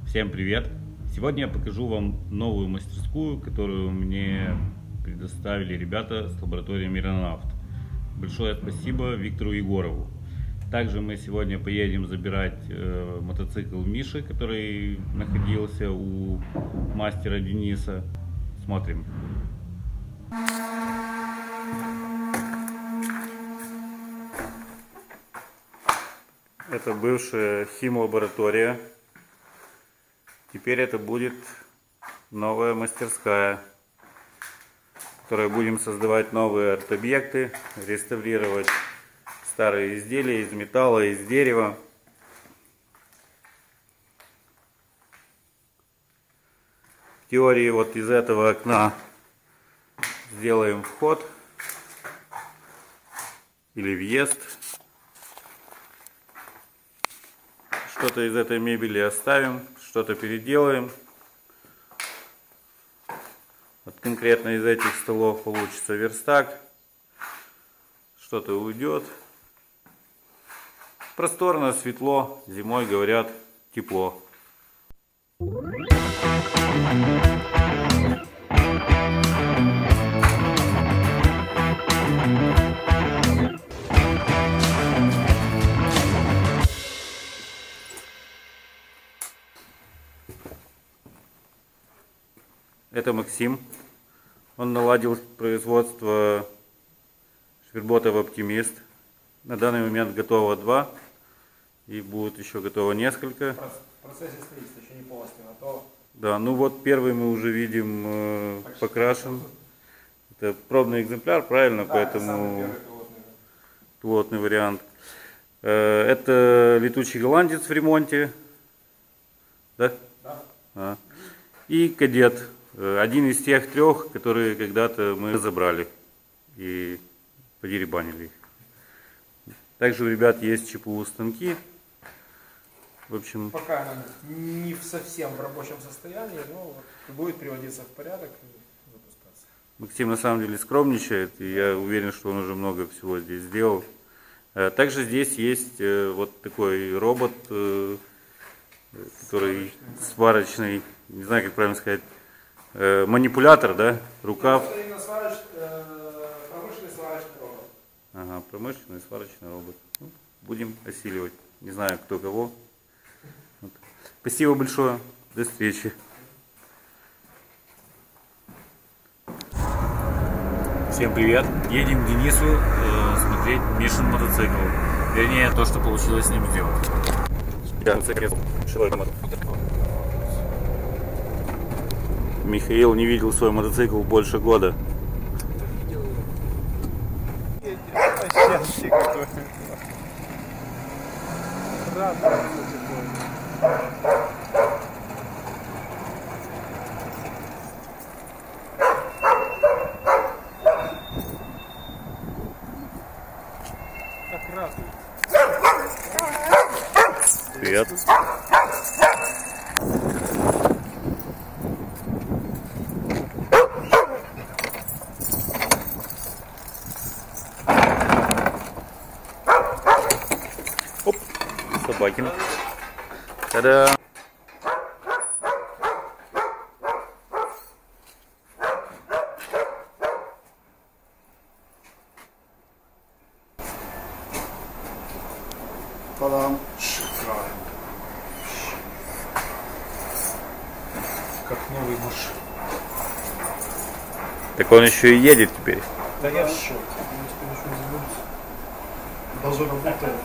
Всем привет! Сегодня я покажу вам новую мастерскую, которую мне предоставили ребята с лаборатории Миронавт. Большое спасибо Виктору Егорову. Также мы сегодня поедем забирать мотоцикл Миши, который находился у мастера Дениса. Смотрим. Это бывшая химлаборатория. Теперь это будет новая мастерская, в которой будем создавать новые арт-объекты, реставрировать старые изделия из металла, из дерева. В теории вот из этого окна сделаем вход или въезд. Что-то из этой мебели оставим, что-то переделаем. Вот конкретно из этих столов получится верстак. Что-то уйдет. Просторно, светло. Зимой, говорят, тепло. Это Максим. Он наладил производство шверботов Оптимист. На данный момент готово 2. И будет еще готово несколько. В процессе строительства еще не полностью готово. Да, ну вот первый мы уже видим покрашен. Это пробный экземпляр, правильно? Да, поэтому пилотный вариант. Это летучий голландец в ремонте. Да? Да. И кадет. Один из тех 3, которые когда-то мы забрали и подеребанили их. Также у ребят есть ЧПУ станки. В общем, пока она не совсем в рабочем состоянии, но будет приводиться в порядок и запускаться. Максим на самом деле скромничает, и я уверен, что он уже много всего здесь сделал. Также здесь есть вот такой робот, который сварочный, не знаю, как правильно сказать, манипулятор, да? Рукав. Промышленный сварочный робот. Ага, промышленный сварочный робот. Ну, будем осиливать. Не знаю, кто кого. Вот. Спасибо большое. До встречи. Всем привет. Едем к Денису смотреть Мишин мотоцикл. Вернее, то, что получилось с ним сделать. Михаил не видел свой мотоцикл больше года. Привет. Оп, Собакин. Та-да! Та-дам! Шикарно! Как новый маршрут. Так он еще и едет теперь. Да я в шоке. Я теперь еще не забудусь. Даже работает.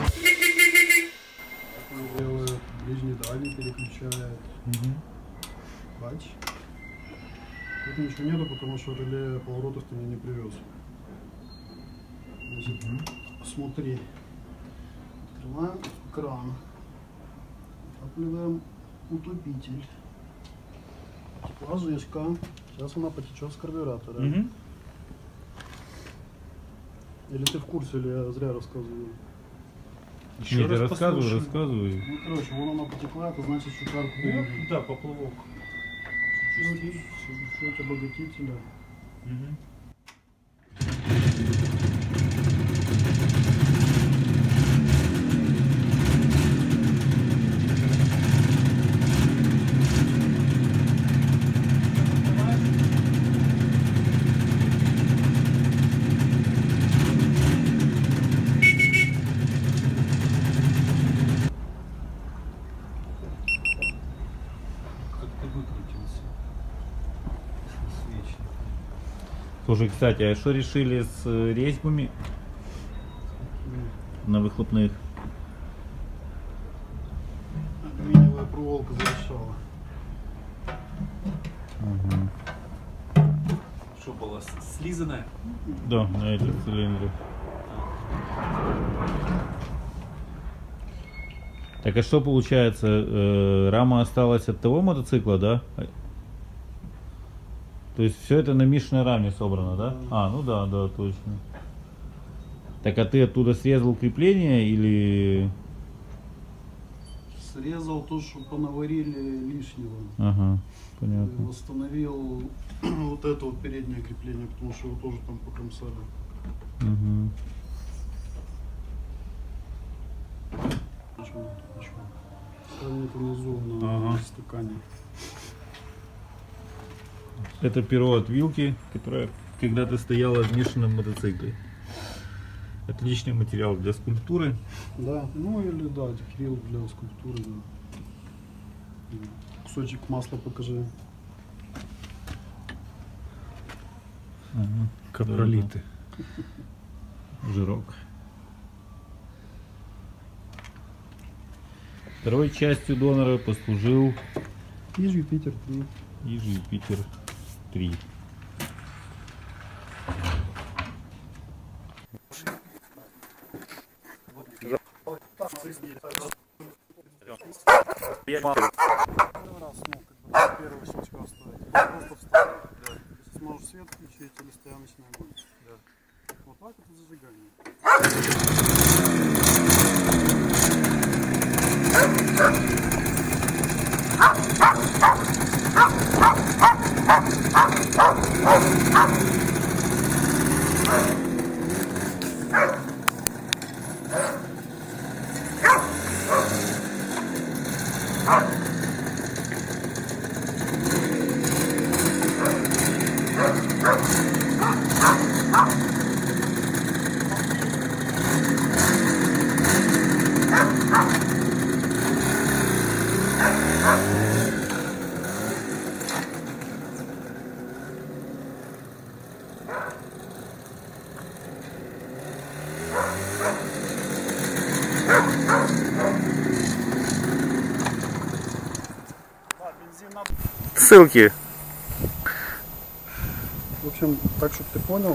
ближний дальний переключает. Пхач. Тут ничего нету, потому что реле поворотов ты мне не привез. Значит, смотри. Открываем кран. Отапливаем утопитель. Ложишка. Сейчас она потечет с карбюратора. Или ты в курсе, или я зря рассказываю? Нет, я рассказываю. Ну, короче, вон она потекла, это значит, что карку Да, поплавок. чуть-чуть обогатителя. Слушай, кстати, а что решили с резьбами на выхлопных? Алюминиевая проволока зарешала. Что было, слизанное? Да, на этих цилиндрах. Так а что получается, рама осталась от того мотоцикла, да? То есть все это на Мишиной раме собрано, да? А, ну да, да, точно. Так а ты оттуда срезал крепление или... Срезал то, что понаварили лишнего. Ага, И понятно. восстановил вот это вот переднее крепление, потому что его тоже там покромсали. Угу. Ничего. Ставит внизу на стакане. Это перо от вилки, которое когда-то стояло в Мишином мотоцикле. Отличный материал для скульптуры. Да, ну или да, декрил для скульптуры, да. Кусочек масла покажи. Ага. Капролиты. Жирок. Второй частью донора послужил И Юпитер 3. и Юпитер 3. Первого щелчка ставить. Просто вставить. Если сможешь свет включить или стояночный огонь. Вот так это зажигание. Ссылки. В общем, так, чтобы ты понял,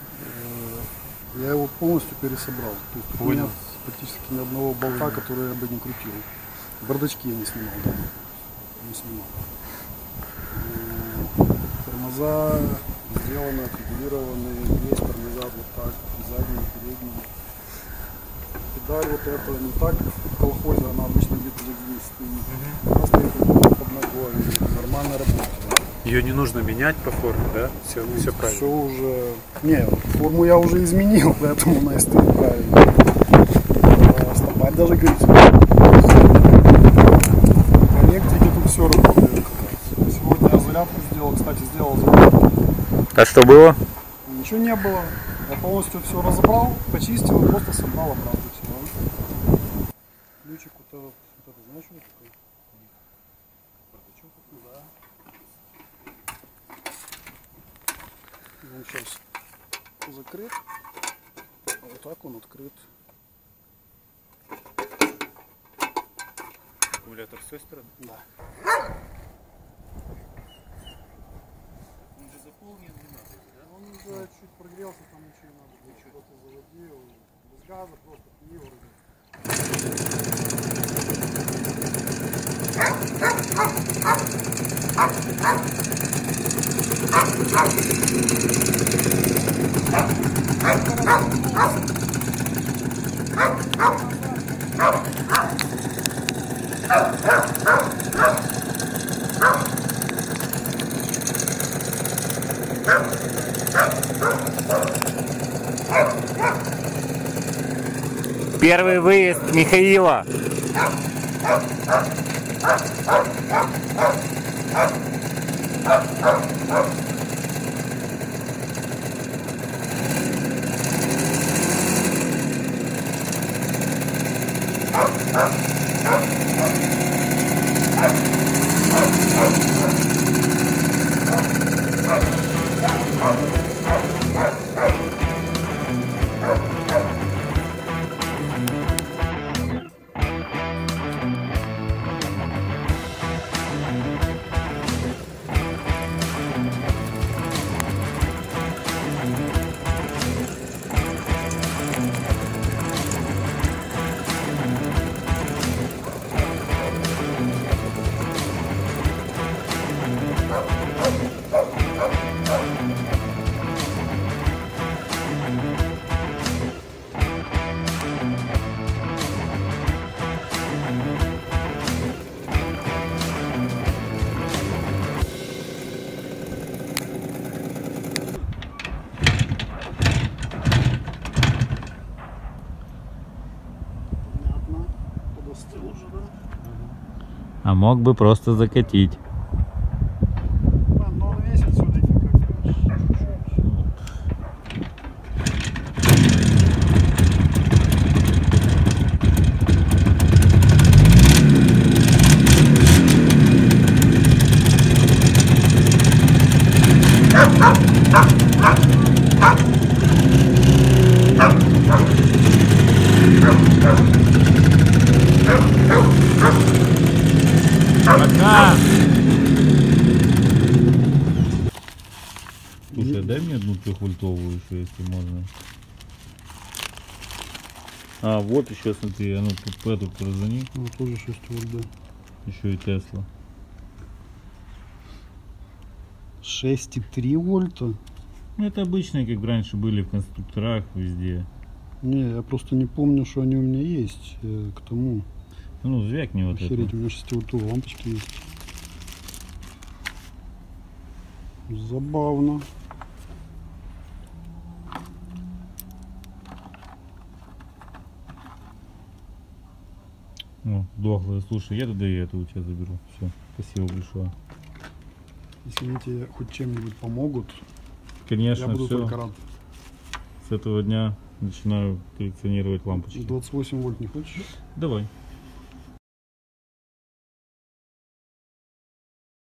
я его полностью пересобрал. То есть у меня нет практически ни одного болта, который я бы не крутил. Бардачки я не снимал, да. Не снимал. Тормоза сделаны, отрегулированы, есть тормоза вот так, задние, передние. Педаль вот эта не так, как в колхозе, она обычно где-то здесь стоит. Она стоит под ногой, нормально работает. Ее не нужно менять по форме, да? Все правильно. Все уже... Не, форму я уже изменил, поэтому она и стоит правильно. Стопарь даже говорит, в электрике тут все работает. Сегодня я зарядку сделал, кстати, сделал зарядку. А что было? Ничего не было. Я полностью все разобрал, почистил, просто собрал обратно все. Ключик вот этот, знаешь, что это такое? Да. Он сейчас закрыт, а вот так он открыт. Аккумулятор с той стороны? Да. Он уже чуть прогрелся, там ничего не надо. Что-то заводил. Без газа, просто пни вроде. Первый выезд Михаила. Понятно. Подостыл уже, да? А мог бы просто закатить. Но он весит все-таки как чуть-чуть. Пока! Слушай, дай мне одну трехвольтовую еще, если можно. А, вот еще, смотри, а ну тут эту поразони. Ну, тоже 6 вольт, да. Еще и Тесла. 6,3 вольта? Ну это обычные, как раньше были в конструкторах везде. Не, я просто не помню, что они у меня есть к тому. Ну, звякни вот Охереть, это. у меня 6-вольтовые лампочки есть. Забавно. О, дохлая. Слушай, я тогда и эту у тебя заберу. Все, спасибо большое. Если они тебе хоть чем-нибудь помогут, Конечно, я буду все. только рад. С этого дня начинаю коллекционировать лампочки. 28 вольт не хочешь? Давай.